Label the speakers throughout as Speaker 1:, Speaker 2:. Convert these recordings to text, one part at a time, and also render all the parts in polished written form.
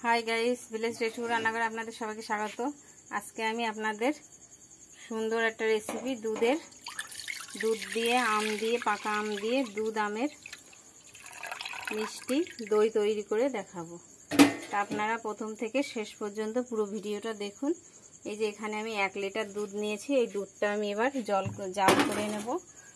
Speaker 1: Hi guys, village recipe রান্নাঘরে আপনাদের সবাইকে স্বাগত। আজকে আমি আপনাদের সুন্দর একটা রেসিপি দুধ দিয়ে আম দিয়ে পাকা আম দিয়ে দুধ আমের মিষ্টি দই তৈরি করে দেখাবো। তা আপনারা প্রথম থেকে শেষ পর্যন্ত পুরো ভিডিওটা দেখুন। এই যে এখানে আমি 1 লিটার দুধ নিয়েছি। এই দুধটা আমি এবার জাল করে নেব।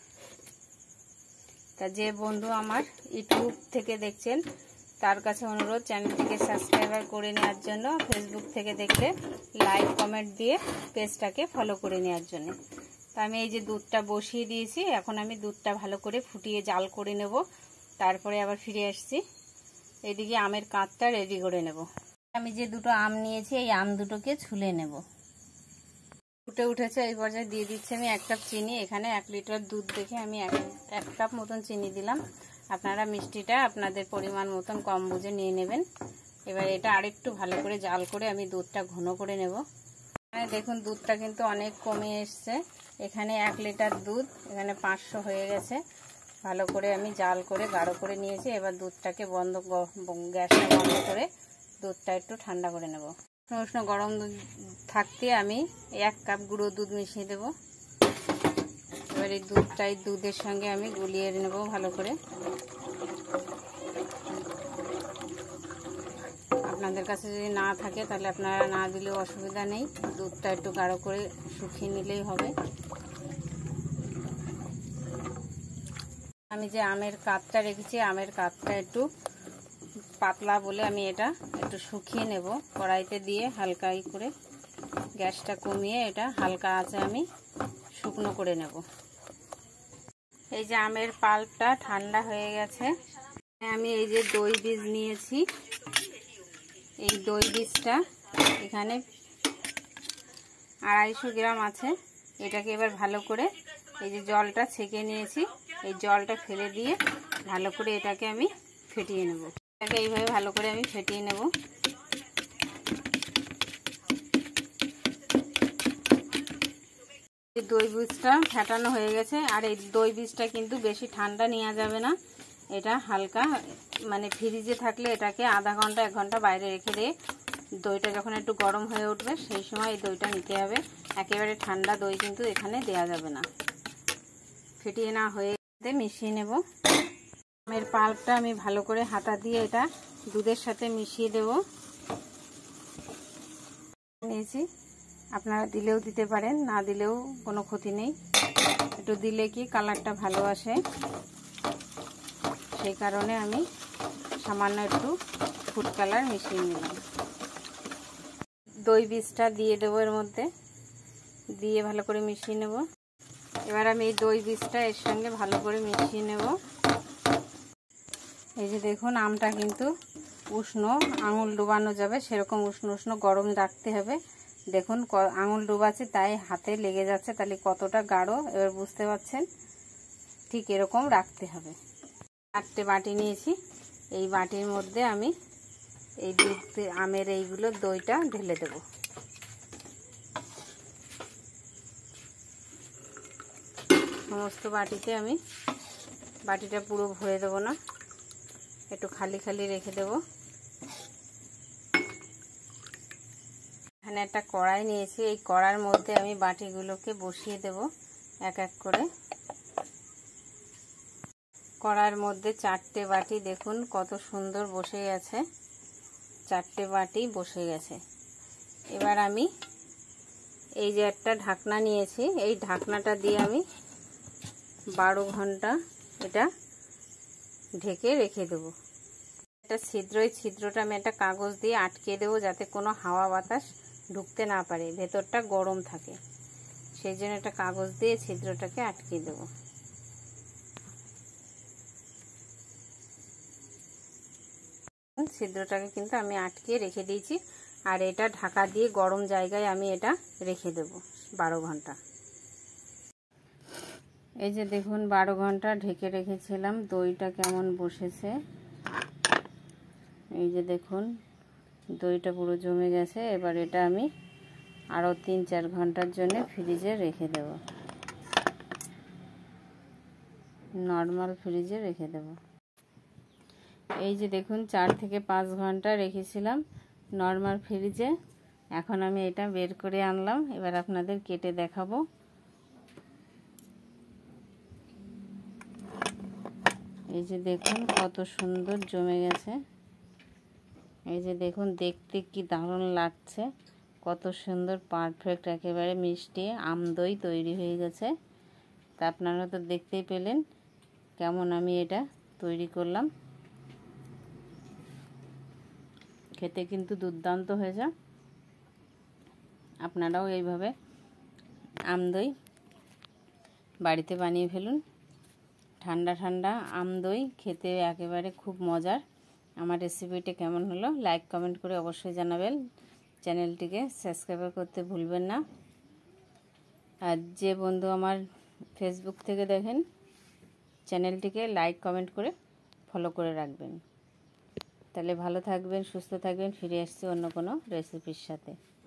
Speaker 1: তা যে বন্ধু আমার ইউটিউব থেকে দেখছেন তার কাছে অনুরোধ, চ্যানেলটিকে সাবস্ক্রাইব করে নেওয়ার জন্য, ফেসবুক থেকে দেখলে লাইক কমেন্ট দিয়ে পেজটাকে ফলো করে নেওয়ার জন্য। তা আমি এই যে দুধটা বসিয়ে দিয়েছি, এখন আমি দুধটা ভালো করে ফুটিয়ে জাল করে নেব। তারপরে আবার ফিরে আসছি। এইদিকে আমের কাঁধটা রেডি করে নেব। আমি যে দুটো আম নিয়েছি এই আম দুটোকে ছুলে নেব। ফুটে উঠেছে, এই পর্যায়ে দিয়ে দিচ্ছি আমি 1 কাপ চিনি। এখানে 1 লিটার দুধ দেখে আমি 1 কাপ মতন চিনি দিলাম। আপনারা মিষ্টিটা আপনাদের পরিমাণ মতন কম বুঝে নিয়ে নেবেন। এবার এটা আরেকটু ভালো করে জাল করে আমি দুধটা ঘন করে নেব। দেখুন দুধটা কিন্তু অনেক কমে এসছে। এখানে 1 লিটার দুধ, এখানে 500 হয়ে গেছে। ভালো করে আমি জাল করে গাঢ় করে নিয়েছি। এবার দুধটাকে গ্যাসটা বন্ধ করে দুধটা একটু ঠান্ডা করে নেব। উষ্ণ গরম দুধ থাকতে আমি 1 কাপ গুঁড়ো দুধ মিশিয়ে দেব। এবার এই দুধের সঙ্গে আমি গুলিয়ে নেব ভালো করে। আপনাদের কাছে যদি না থাকে তাহলে আপনারা না দিলেও অসুবিধা নেই, দুধটা একটু গাঢ় করে শুকিয়ে নিলেই হবে। আমি যে আমের কাতটা রেখেছি, আমের কাতটা একটু পাতলা বলে আমি এটা একটু শুকিয়ে নেব। কড়াইতে দিয়ে হালকা করে গ্যাসটা কমিয়ে এটা হালকা আঁচে আমি শুকনো করে নেব। এই যে আমের পাল্পটা ঠান্ডা হয়ে গেছে। আমি এই যে দই বীজ নিয়েছি, এই দই বীজটা এখানে 250 গ্রাম আছে। এটাকে এবার ভালো করে এই যে জলটা ছেঁকে নিয়েছি, এই জলটা ফেলে দিয়ে ভালো করে এটাকে আমি ফেটিয়ে নেব। এটাকে এইভাবে ভালো করে আমি ফেটিয়ে নেব। এই দই বীজটা ফেটানো হয়ে গেছে। আর এই দই বীজটা কিন্তু বেশি ঠান্ডা নেওয়া যাবে না, এটা হালকা মানে ফ্রিজে থাকলে এটাকে আধা ঘন্টা 1 ঘন্টা বাইরে রেখে দিয়ে দইটা যখন একটু গরম হয়ে উঠবে সেই সময় এই দইটা নিতে হবে। একেবারে ঠান্ডা দই কিন্তু এখানে দেওয়া যাবে না। ফেটিয়ে না হয়ে মিশিয়ে নেব। আমের পাল্পটা আমি ভালো করে হাতা দিয়ে এটা দুধের সাথে মিশিয়ে দেব। নিয়েছি, আপনারা দিলেও দিতে পারেন, না দিলেও কোনো ক্ষতি নেই। একটু দিলে কি কালারটা ভালো আসে, সেই কারণে আমি সামান্য একটু ফুড কালার মিশিয়ে নিলাম। দই বীজটা দিয়ে দেবো এর মধ্যে, দিয়ে ভালো করে মিশিয়ে নেব। এবার আমি এই দই বীজটা এর সঙ্গে ভালো করে মিশিয়ে নেব। এই যে দেখুন আমটা কিন্তু উষ্ণ, আঙুল ডুবানো যাবে সেরকম উষ্ণ উষ্ণ গরম রাখতে হবে। দেখুন আঙুল ডুবাচ্ছে তাই হাতে লেগে যাচ্ছে, তাহলে কতটা গাঢ় এবার বুঝতে পারছেন। ঠিক এরকম রাখতে হবে। 4টে বাটি নিয়েছি, এই বাটির মধ্যে আমি এই দুধ আমের এইগুলো দইটা ঢেলে দেব। সমস্ত বাটিতে আমি বাটিটা পুরো ভরে দেবো না, একটু খালি খালি রেখে দেব। এখানে একটা কড়াই নিয়েছি, এই কড়ার মধ্যে আমি বাটিগুলোকে বসিয়ে দেব 1 1 করে। কড়ার মধ্যে 4টে বাটি দেখুন কত সুন্দর বসে গেছে। 4টে বাটি বসে গেছে। এবার আমি এই যে একটা ঢাকনা নিয়েছি, এই ঢাকনাটা দিয়ে আমি 12 ঘন্টা এটা ঢেকে রেখে দেব। একটা ছিদ্র, এই ছিদ্রটা আমি একটা কাগজ দিয়ে আটকে দেবো যাতে কোনো হাওয়া বাতাস ঢুকতে না পারে, ভেতরটা গরম থাকে। সেই জন্য একটা কাগজ দিয়ে ছিদ্রটাকে আটকে দেবো। ছিদ্রটাকে কিন্তু আমি আটকে রেখে দিয়েছি। আর এটা ঢাকা দিয়ে গরম জায়গায় আমি এটা রেখে দেব 12 ঘন্টা। এই যে দেখুন 12 ঘন্টা ঢেকে রেখেছিলাম, দইটা কেমন বসেছে। এই যে দেখুন দইটা পুরো জমে গেছে। এবার এটা আমি আরও 3-4 ঘন্টার জন্য ফ্রিজে রেখে দেব, নর্মাল ফ্রিজে রেখে দেব। এই যে দেখুন 4 থেকে 5 ঘন্টা রেখেছিলাম, নর্মাল ফ্রিজে। এখন আমি এটা বের করে আনলাম, এবার আপনাদের কেটে দেখাবো। এই যে দেখুন কত সুন্দর জমে গেছে। এই যে দেখুন দেখতে কি দারুণ লাগছে, কত সুন্দর পারফেক্ট একেবারে মিষ্টি আমদই তৈরি হয়ে গেছে। তা আপনারা তো দেখতেই পেলেন কেমন আমি এটা তৈরি করলাম। খেতে কিন্তু দুর্দান্ত হয়েছে। আপনারাও এইভাবে আমদই বাড়িতে বানিয়ে ফেলুন। ঠান্ডা ঠান্ডা আমদই খেতে একেবারে খুব মজার। আমার রেসিপিটা কেমন হলো লাইক কমেন্ট করে অবশ্যই জানাবেন। চ্যানেলটিকে সাবস্ক্রাইব করতে ভুলবেন না। আর যে বন্ধু আমার ফেসবুক থেকে দেখেন, চ্যানেলটিকে লাইক কমেন্ট করে ফলো করে রাখবেন। তাহলে ভালো থাকবেন, সুস্থ থাকবেন। ফিরে আসছি অন্য কোনো রেসিপির সাথে।